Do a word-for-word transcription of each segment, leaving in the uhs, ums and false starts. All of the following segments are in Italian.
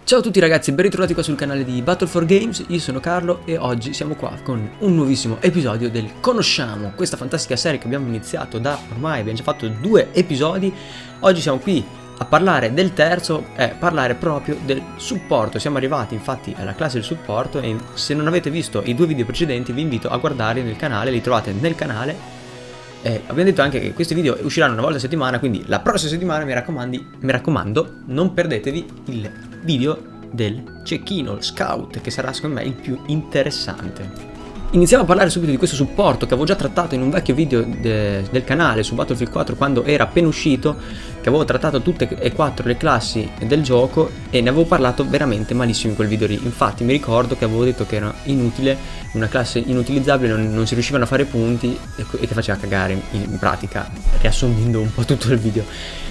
Ciao a tutti ragazzi, ben ritrovati qua sul canale di Battle for Games, io sono Carlo e oggi siamo qua con un nuovissimo episodio del Conosciamo, questa fantastica serie che abbiamo iniziato da ormai, abbiamo già fatto due episodi. Oggi siamo qui a parlare del terzo, eh, parlare proprio del supporto. Siamo arrivati infatti alla classe del supporto e se non avete visto i due video precedenti vi invito a guardarli nel canale, li trovate nel canale. Eh, abbiamo detto anche che questi video usciranno una volta a settimana, quindi la prossima settimana mi, raccomandi, mi raccomando non perdetevi il video del cecchino, il scout, che sarà secondo me il più interessante. Iniziamo a parlare subito di questo supporto che avevo già trattato in un vecchio video de del canale su Battlefield quattro quando era appena uscito, che avevo trattato tutte e quattro le classi del gioco e ne avevo parlato veramente malissimo in quel video lì. Infatti mi ricordo che avevo detto che era inutile, una classe inutilizzabile, non, non si riuscivano a fare punti e, e che faceva cagare in, in pratica, riassumendo un po' tutto il video.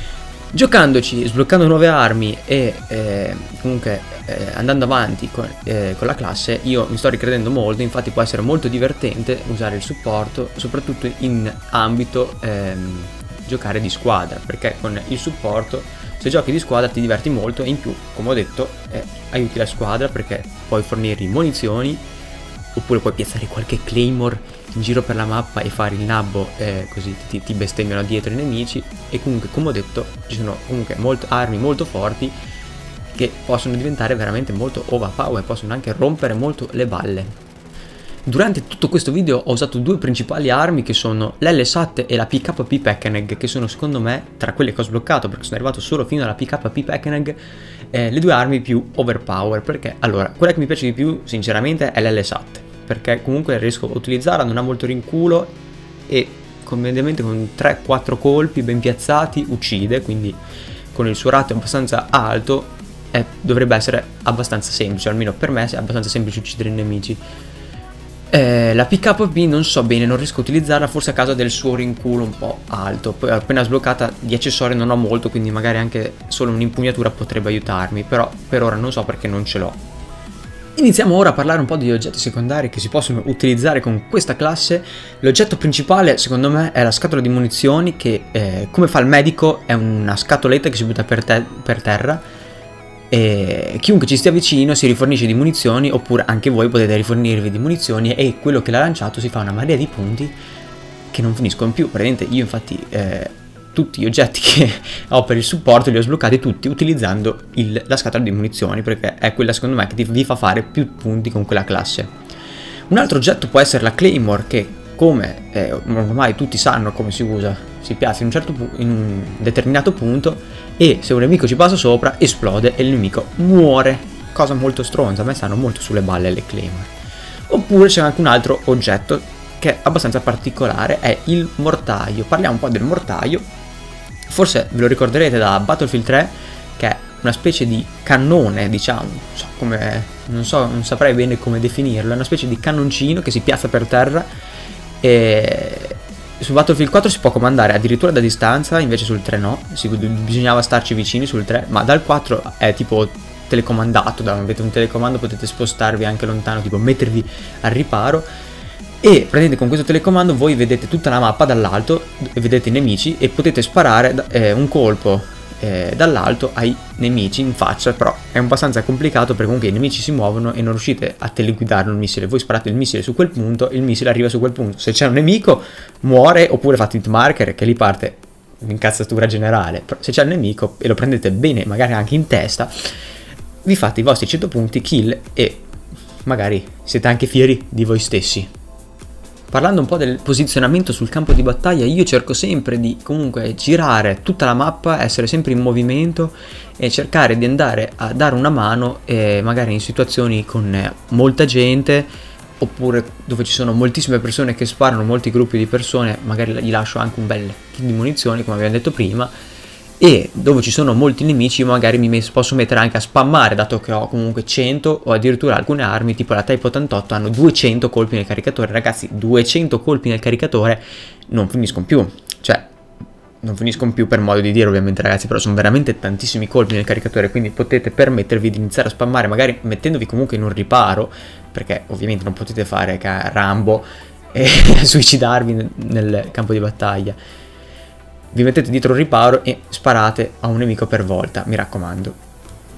Giocandoci, sbloccando nuove armi e eh, comunque eh, andando avanti con, eh, con la classe, io mi sto ricredendo molto. Infatti può essere molto divertente usare il supporto, soprattutto in ambito ehm, giocare di squadra, perché con il supporto se giochi di squadra ti diverti molto e in più, come ho detto, eh, aiuti la squadra perché puoi fornirgli munizioni oppure puoi piazzare qualche claymore in giro per la mappa e fare il nabbo, eh, così ti, ti bestemmiano dietro i nemici. E comunque, come ho detto, ci sono comunque molt armi molto forti che possono diventare veramente molto overpower, possono anche rompere molto le balle. Durante tutto questo video ho usato due principali armi che sono l'L SAT e la P K P Peckeneg, che sono secondo me, tra quelle che ho sbloccato perché sono arrivato solo fino alla P K P Peckeneg, eh, le due armi più overpower. Perché allora, quella che mi piace di più sinceramente è l'L SAT, perché comunque riesco a utilizzarla, non ha molto rinculo e mediamente con tre quattro colpi ben piazzati uccide, quindi con il suo ratio abbastanza alto eh, dovrebbe essere abbastanza semplice, almeno per me è abbastanza semplice uccidere i nemici. Eh, la P K P non so bene, non riesco a utilizzarla forse a causa del suo rinculo un po' alto. Poi appena sbloccata di accessori non ho molto, quindi magari anche solo un'impugnatura potrebbe aiutarmi, però per ora non so perché non ce l'ho. Iniziamo ora a parlare un po' degli oggetti secondari che si possono utilizzare con questa classe. L'oggetto principale secondo me è la scatola di munizioni che eh, come fa il medico è una scatoletta che si butta per, te per terra e chiunque ci stia vicino si rifornisce di munizioni, oppure anche voi potete rifornirvi di munizioni e quello che l'ha lanciato si fa una marea di punti che non finiscono più. Praticamente io infatti eh, tutti gli oggetti che ho per il supporto li ho sbloccati tutti utilizzando il, la scatola di munizioni, perché è quella secondo me che vi fa fare più punti con quella classe. Un altro oggetto può essere la Claymore, che come eh, ormai tutti sanno come si usa, si piazza in un, certo in un determinato punto e se un nemico ci passa sopra esplode e il nemico muore, cosa molto stronza. A me stanno molto sulle balle le Claymore. Oppure c'è anche un altro oggetto che è abbastanza particolare, è il mortaio. Parliamo un po' del mortaio. Forse ve lo ricorderete da Battlefield tre, che è una specie di cannone, diciamo, non so, come, non, so, non saprei bene come definirlo, è una specie di cannoncino che si piazza per terra e su Battlefield quattro si può comandare addirittura da distanza, invece sul tre no, si, bisognava starci vicini sul tre, ma dal quattro è tipo telecomandato, da, avete un telecomando, potete spostarvi anche lontano, tipo mettervi al riparo. E praticamente con questo telecomando voi vedete tutta la mappa dall'alto, vedete i nemici e potete sparare eh, un colpo eh, dall'alto ai nemici in faccia. Però è abbastanza complicato perché comunque i nemici si muovono e non riuscite a teleguidare un missile. Voi sparate il missile su quel punto, il missile arriva su quel punto. Se c'è un nemico muore, oppure fate hit marker che lì parte l'incazzatura generale. Però se c'è il nemico e lo prendete bene, magari anche in testa, vi fate i vostri cento punti kill e magari siete anche fieri di voi stessi. Parlando un po' del posizionamento sul campo di battaglia, io cerco sempre di comunque girare tutta la mappa, essere sempre in movimento e cercare di andare a dare una mano eh, magari in situazioni con eh, molta gente, oppure dove ci sono moltissime persone che sparano, molti gruppi di persone, magari gli lascio anche un bel kit di munizioni come abbiamo detto prima. E dove ci sono molti nemici magari mi mes posso mettere anche a spammare, dato che ho comunque cento o addirittura alcune armi tipo la Type ottantotto hanno duecento colpi nel caricatore. Ragazzi, duecento colpi nel caricatore non finiscono più, cioè non finiscono più per modo di dire ovviamente ragazzi, però sono veramente tantissimi colpi nel caricatore, quindi potete permettervi di iniziare a spammare magari mettendovi comunque in un riparo, perché ovviamente non potete fare Rambo e suicidarvi nel campo di battaglia. Vi mettete dietro un riparo e sparate a un nemico per volta, mi raccomando.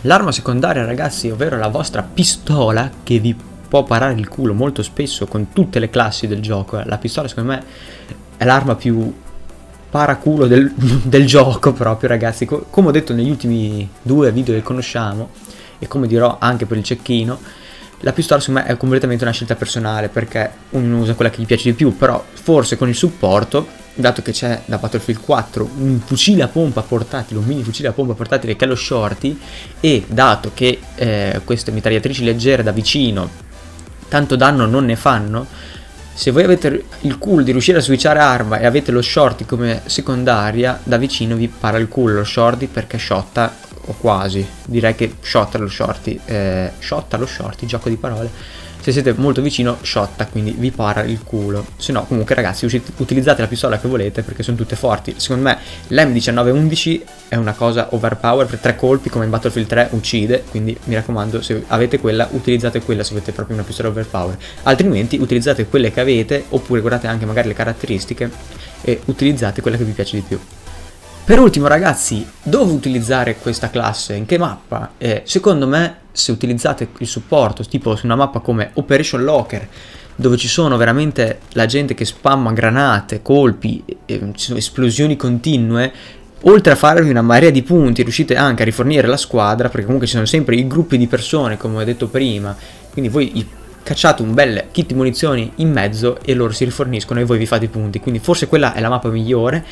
L'arma secondaria, ragazzi, ovvero la vostra pistola, che vi può parare il culo molto spesso con tutte le classi del gioco. La pistola secondo me è l'arma più paraculo del, del gioco proprio, ragazzi. Co come ho detto negli ultimi due video che conosciamo, e come dirò anche per il cecchino, la pistola secondo me è completamente una scelta personale, perché ognuno usa quella che gli piace di più. Però forse con il supporto, dato che c'è da Battlefield quattro un fucile a pompa portatile, un mini fucile a pompa portatile che è lo Shorty, e dato che eh, queste mitragliatrici leggere da vicino tanto danno non ne fanno, se voi avete il culo di riuscire a switchare arma e avete lo Shorty come secondaria, da vicino vi para il culo lo Shorty, perché shotta, o quasi, direi che shotta lo Shorty, eh, shotta lo Shorty, gioco di parole. Se siete molto vicino, shotta, quindi vi para il culo. Se no, comunque, ragazzi, utilizzate la pistola che volete, perché sono tutte forti. Secondo me l'M diciannove undici è una cosa overpower, per tre colpi come in Battlefield tre uccide, quindi mi raccomando, se avete quella, utilizzate quella se avete proprio una pistola overpower. Altrimenti utilizzate quelle che avete, oppure guardate anche magari le caratteristiche e utilizzate quella che vi piace di più. Per ultimo, ragazzi, dove utilizzare questa classe? In che mappa? Eh, secondo me, se utilizzate il supporto, tipo su una mappa come Operation Locker, dove ci sono veramente la gente che spamma granate, colpi, eh, ci sono esplosioni continue, oltre a farvi una marea di punti, riuscite anche a rifornire la squadra, perché comunque ci sono sempre i gruppi di persone, come ho detto prima, quindi voi cacciate un bel kit di munizioni in mezzo e loro si riforniscono e voi vi fate i punti, quindi forse quella è la mappa migliore.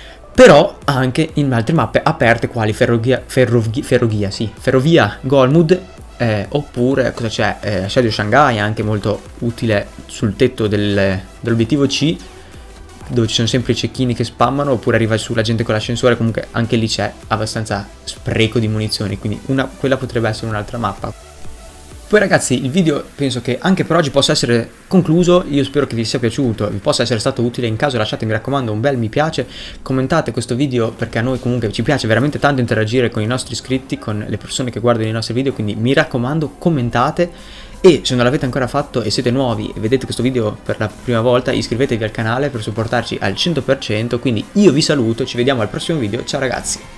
Però anche in altre mappe aperte quali Ferrovia, Ferrovia, Ferrovia, sì, Ferrovia Golmud, eh, oppure cosa c'è? Eh, Shadow Shanghai, anche molto utile sul tetto del, dell'obiettivo C, dove ci sono sempre i cecchini che spammano, oppure arriva su la gente con l'ascensore, comunque anche lì c'è abbastanza spreco di munizioni, quindi una, quella potrebbe essere un'altra mappa. Poi, ragazzi, il video penso che anche per oggi possa essere concluso. Io spero che vi sia piaciuto, vi possa essere stato utile. In caso lasciate, mi raccomando, un bel mi piace, commentate questo video, perché a noi comunque ci piace veramente tanto interagire con i nostri iscritti, con le persone che guardano i nostri video, quindi mi raccomando, commentate. E se non l'avete ancora fatto e siete nuovi e vedete questo video per la prima volta, iscrivetevi al canale per supportarci al cento per cento. Quindi io vi saluto, ci vediamo al prossimo video, ciao ragazzi!